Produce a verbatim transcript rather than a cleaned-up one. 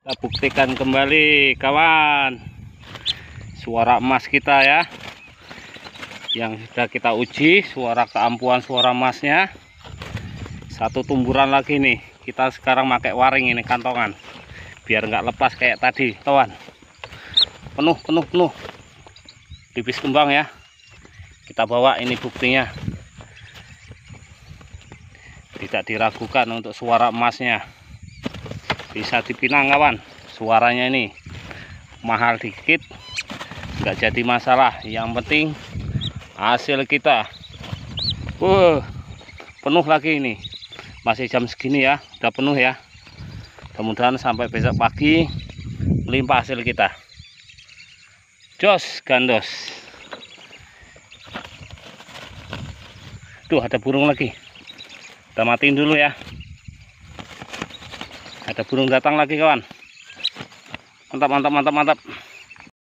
Kita buktikan kembali kawan, suara emas kita ya, yang sudah kita uji suara keampuhan suara emasnya. Satu tumburan lagi nih, kita sekarang pakai waring ini kantongan biar nggak lepas kayak tadi kawan. Penuh penuh penuh tipis kembang ya, kita bawa ini buktinya, tidak diragukan untuk suara emasnya. Bisa dipinang kawan, suaranya ini mahal dikit nggak jadi masalah, yang penting hasil kita. Uh, penuh lagi ini, masih jam segini ya, udah penuh ya. Mudah-mudahan sampai besok pagi melimpah hasil kita. Jos gandos. Tuh ada burung lagi, kita matiin dulu ya. Ada burung datang lagi kawan. Mantap mantap mantap mantap.